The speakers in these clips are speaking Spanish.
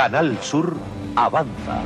Canal Sur avanza.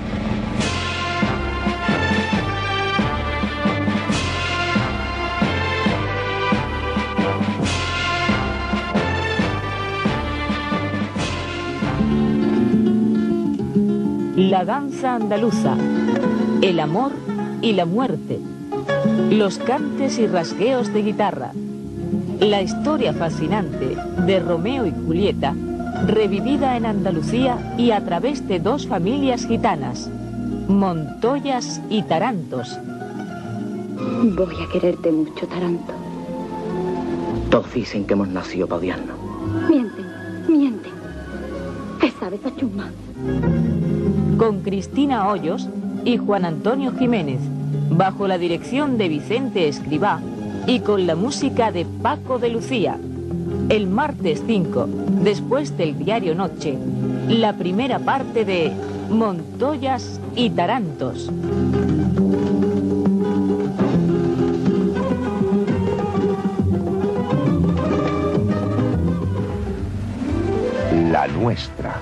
La danza andaluza, el amor y la muerte, los cantes y rasgueos de guitarra, la historia fascinante de Romeo y Julieta, revivida en Andalucía y a través de dos familias gitanas, Montoyas y Tarantos. Voy a quererte mucho, Taranto. Todos dicen que hemos nacido para odiarnos. Mienten. ¿Qué sabes a chusma? Con Cristina Hoyos y Juan Antonio Jiménez, bajo la dirección de Vicente Escribá y con la música de Paco de Lucía. El martes 5, después del diario Noche, la primera parte de Montoyas y Tarantos. La nuestra.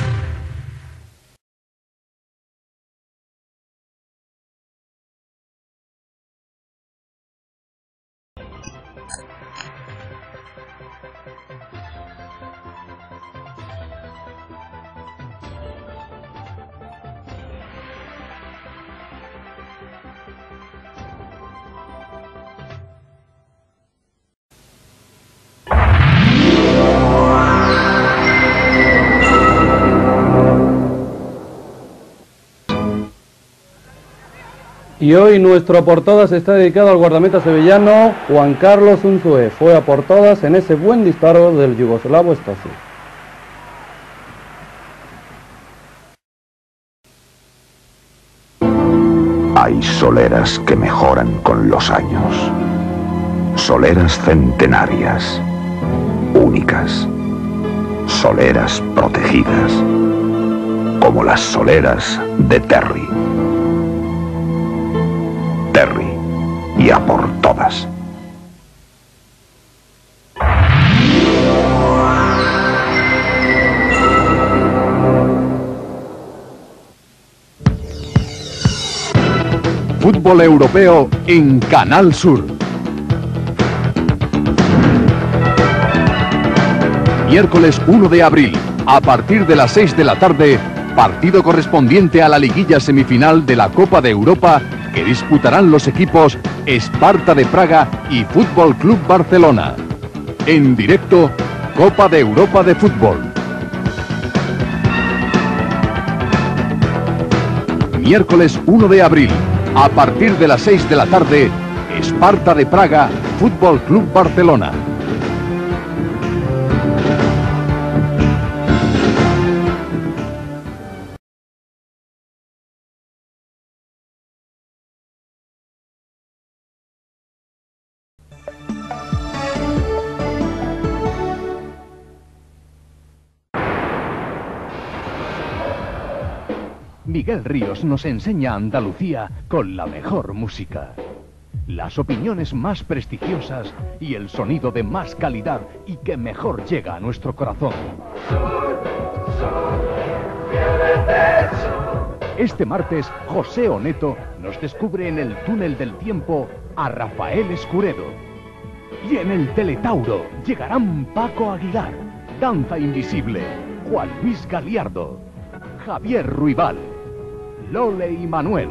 Y hoy nuestro por todas está dedicado al guardameta sevillano Juan Carlos Unzué. Fue a por todas en ese buen disparo del yugoslavo Stasi. Hay soleras que mejoran con los años. Soleras centenarias, únicas. Soleras protegidas, como las soleras de Terry. Terry, y a por todas. Fútbol europeo en Canal Sur. Miércoles 1 de abril, a partir de las 6 de la tarde, partido correspondiente a la liguilla semifinal de la Copa de Europa que disputarán los equipos Sparta de Praga y Fútbol Club Barcelona. En directo, Copa de Europa de Fútbol. Miércoles 1 de abril, a partir de las 6 de la tarde, Sparta de Praga, Fútbol Club Barcelona. Miguel Ríos nos enseña Andalucía con la mejor música, las opiniones más prestigiosas y el sonido de más calidad y que mejor llega a nuestro corazón. Este martes, José Oneto nos descubre en el túnel del tiempo a Rafael Escuredo. Y en el Teletauro llegarán Paco Aguilar, Danza Invisible, Juan Luis Galiardo, Javier Ruibal, Lole y Manuel.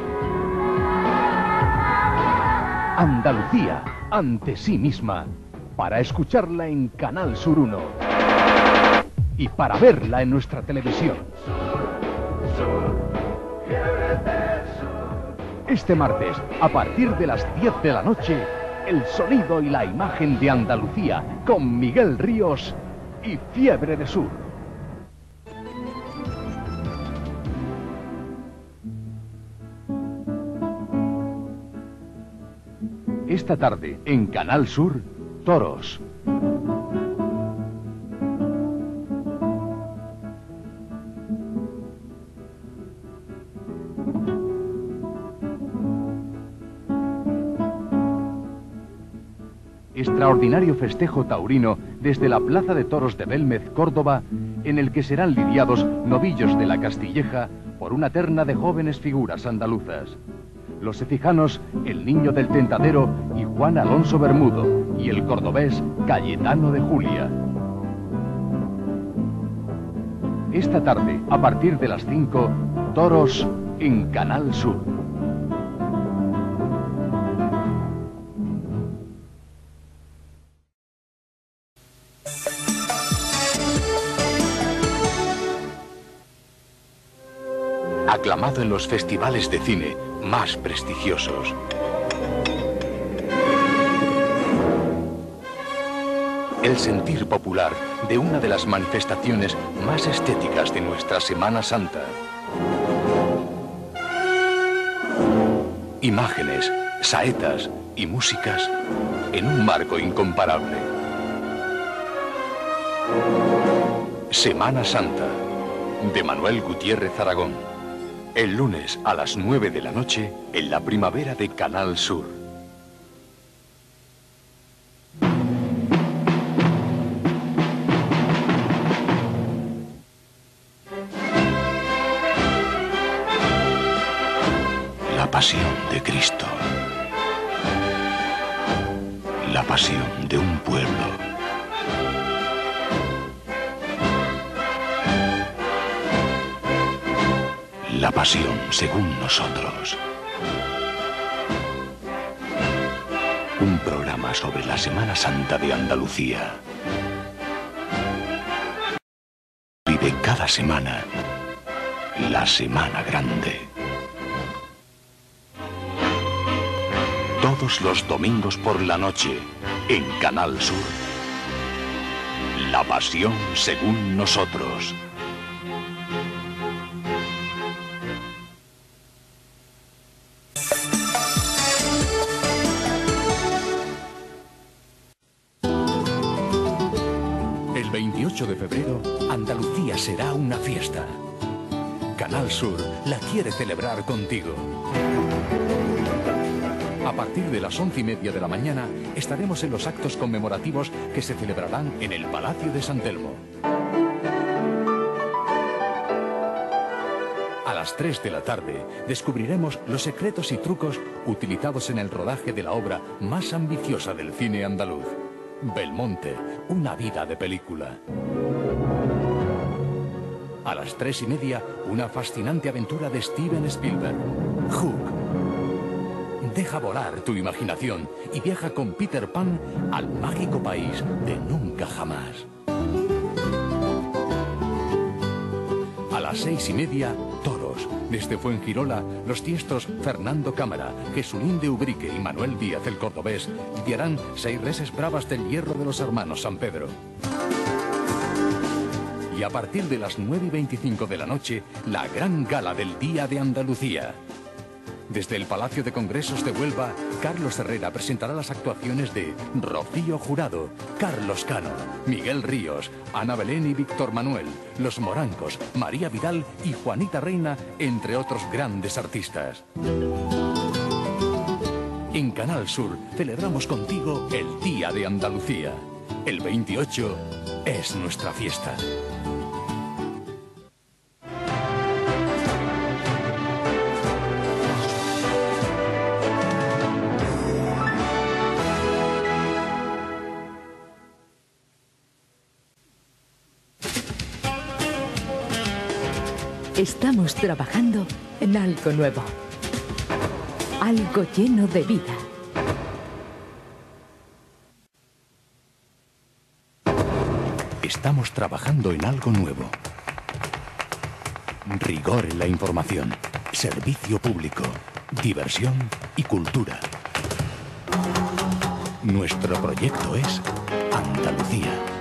Andalucía ante sí misma, para escucharla en Canal Sur 1 y para verla en nuestra televisión. Este martes, a partir de las 10 de la noche, el sonido y la imagen de Andalucía con Miguel Ríos y Fiebre de Sur. Esta tarde, en Canal Sur, Toros. Extraordinario festejo taurino desde la Plaza de Toros de Belmez, Córdoba, en el que serán lidiados novillos de la Castilleja por una terna de jóvenes figuras andaluzas. Los ecijanos, el Niño del Tentadero y Juan Alonso Bermudo, y el cordobés Cayetano de Julia. Esta tarde, a partir de las 5, toros en Canal Sur. Aclamado en los festivales de cine más prestigiosos. El sentir popular de una de las manifestaciones más estéticas de nuestra Semana Santa. Imágenes, saetas y músicas en un marco incomparable. Semana Santa, de Manuel Gutiérrez Aragón. El lunes a las 9 de la noche en la primavera de Canal Sur. La pasión de Cristo. La pasión de un pueblo. La pasión según nosotros. Un programa sobre la Semana Santa de Andalucía. Vive cada semana la Semana Grande. Todos los domingos por la noche en Canal Sur. La pasión según nosotros. El 28 de febrero, Andalucía será una fiesta. Canal Sur la quiere celebrar contigo. A partir de las 11:30 de la mañana estaremos en los actos conmemorativos que se celebrarán en el Palacio de San Telmo. A las 3 de la tarde descubriremos los secretos y trucos utilizados en el rodaje de la obra más ambiciosa del cine andaluz. Belmonte, una vida de película. A las 3:30, una fascinante aventura de Steven Spielberg. Hook. Deja volar tu imaginación y viaja con Peter Pan al mágico país de nunca jamás. A las 6:30, toros. Desde Fuengirola, los diestros Fernando Cámara, Jesulín de Ubrique y Manuel Díaz el Cordobés lidiarán 6 reses bravas del hierro de los hermanos San Pedro. Y a partir de las 9:25 de la noche, la gran gala del Día de Andalucía. Desde el Palacio de Congresos de Huelva, Carlos Herrera presentará las actuaciones de Rocío Jurado, Carlos Cano, Miguel Ríos, Ana Belén y Víctor Manuel, Los Morancos, María Vidal y Juanita Reina, entre otros grandes artistas. En Canal Sur celebramos contigo el Día de Andalucía. El 28 es nuestra fiesta. Estamos trabajando en algo nuevo. Algo lleno de vida. Estamos trabajando en algo nuevo. Rigor en la información, servicio público, diversión y cultura. Nuestro proyecto es Andalucía.